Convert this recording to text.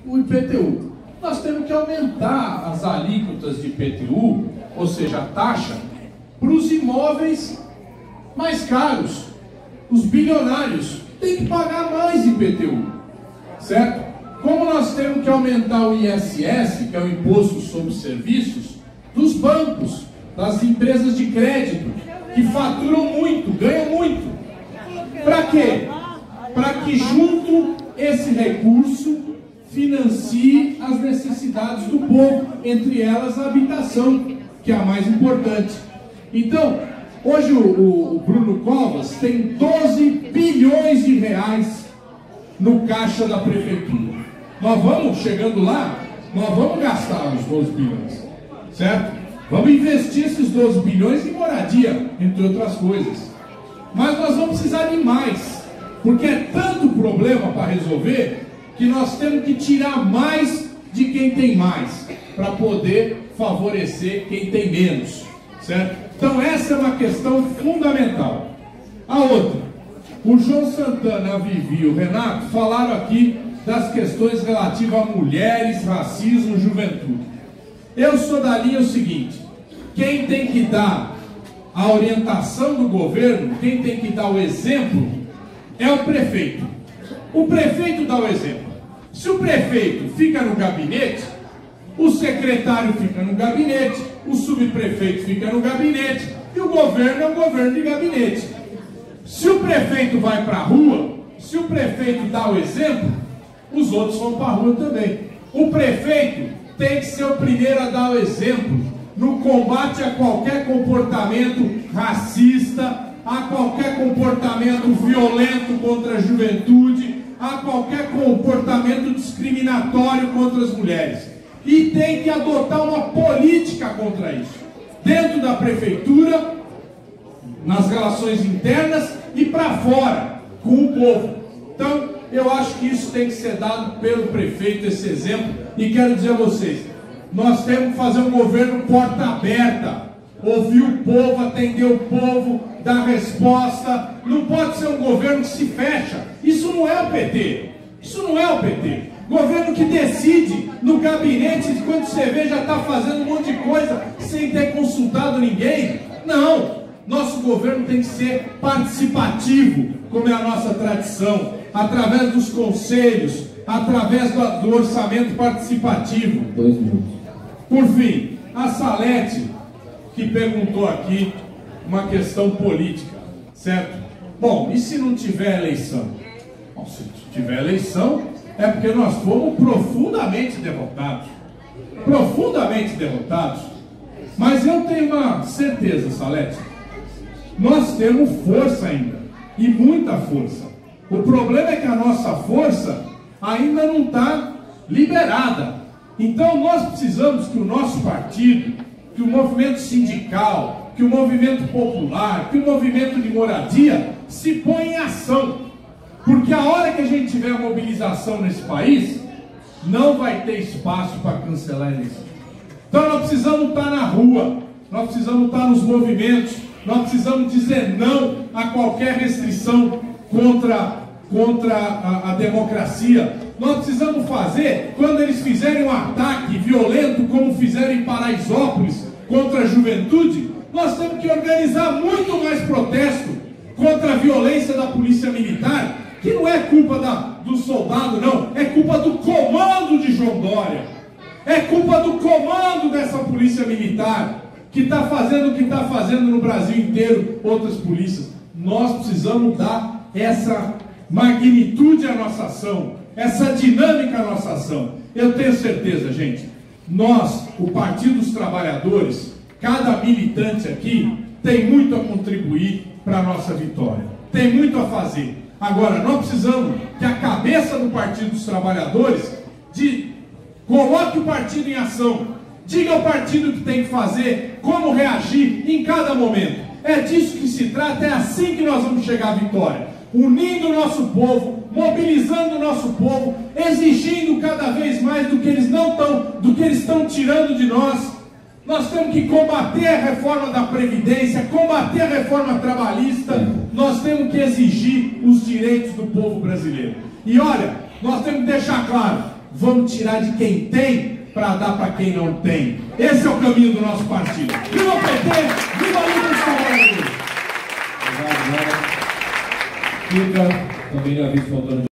o IPTU. Nós temos que aumentar as alíquotas de IPTU, ou seja, a taxa, para os imóveis mais caros. Os bilionários têm que pagar mais IPTU, certo? Como nós temos que aumentar o ISS, que é o Imposto sobre Serviços, dos bancos, das empresas de crédito, que faturam muito, ganham muito. Para quê? Para que junto esse recurso financie as necessidades do povo, entre elas a habitação, que é a mais importante. Então, hoje o Bruno Covas tem 12 bilhões de reais no caixa da prefeitura. Nós vamos, chegando lá, nós vamos gastar os 12 bilhões, certo? Vamos investir esses 12 bilhões em moradia, entre outras coisas. Mas nós vamos precisar de mais, porque é tanto problema para resolver, que nós temos que tirar mais de quem tem mais, para poder favorecer quem tem menos, certo? Então essa é uma questão fundamental. A outra, o João Santana, a Vivi e o Renato falaram aqui das questões relativas a mulheres, racismo, juventude. Eu sou da linha o seguinte: quem tem que dar a orientação do governo, quem tem que dar o exemplo, é o prefeito. O prefeito dá o exemplo. Se o prefeito fica no gabinete, o secretário fica no gabinete, o subprefeito fica no gabinete, e o governo é um governo de gabinete. Se o prefeito vai para a rua, se o prefeito dá o exemplo, os outros vão para a rua também. O prefeito tem que ser o primeiro a dar o exemplo no combate a qualquer comportamento racista, a qualquer comportamento violento contra a juventude, a qualquer comportamento discriminatório contra as mulheres. E tem que adotar uma política contra isso, dentro da prefeitura, nas relações internas e para fora, com o povo. Então, eu acho que isso tem que ser dado pelo prefeito, esse exemplo, e quero dizer a vocês, nós temos que fazer um governo porta aberta, ouvir o povo, atender o povo, dar resposta. Não pode ser um governo que se fecha. Isso não é o PT, isso não é o PT. Governo que decide no gabinete, quando você vê, já está fazendo um monte de coisa sem ter consultado ninguém. Não, nosso governo tem que ser participativo, como é a nossa tradição, através dos conselhos, através do orçamento participativo. 2 minutos. Por fim, a Salete, que perguntou aqui uma questão política, certo? Bom, e se não tiver eleição? Bom, se tiver eleição, é porque nós fomos profundamente derrotados. Profundamente derrotados. Mas eu tenho uma certeza, Salete, nós temos força ainda, e muita força. O problema é que a nossa força ainda não está liberada. Então nós precisamos que o nosso partido, que o movimento sindical, que o movimento popular, que o movimento de moradia se ponha em ação. Porque a hora que a gente tiver a mobilização nesse país, não vai ter espaço para cancelar a eleição. Então nós precisamos estar na rua, nós precisamos estar nos movimentos, nós precisamos dizer não a qualquer restrição contra a democracia. Nós precisamos fazer, quando eles fizerem um ataque violento, como fizeram em Paraisópolis, contra a juventude, nós temos que organizar muito mais protesto contra a violência da polícia militar, que não é culpa do soldado, não, é culpa do comando de João Dória, é culpa do comando dessa polícia militar, que está fazendo o que está fazendo no Brasil inteiro, outras polícias. Nós precisamos dar essa magnitude à nossa ação, essa dinâmica à nossa ação. Eu tenho certeza, gente, nós, o Partido dos Trabalhadores, cada militante aqui tem muito a contribuir para a nossa vitória, tem muito a fazer. Agora, nós precisamos que a cabeça do Partido dos Trabalhadores coloque o partido em ação, diga ao partido o que tem que fazer, como reagir em cada momento. É disso que se trata, é assim que nós vamos chegar à vitória. Unindo o nosso povo, mobilizando o nosso povo, exigindo cada vez mais do que eles estão tirando de nós. Nós temos que combater a reforma da Previdência, combater a reforma trabalhista, nós temos que exigir os direitos do povo brasileiro. E olha, nós temos que deixar claro, vamos tirar de quem tem para dar para quem não tem. Esse é o caminho do nosso partido. Viva o PT, viva a luta dos trabalhadores! Fica também a vice-faltando.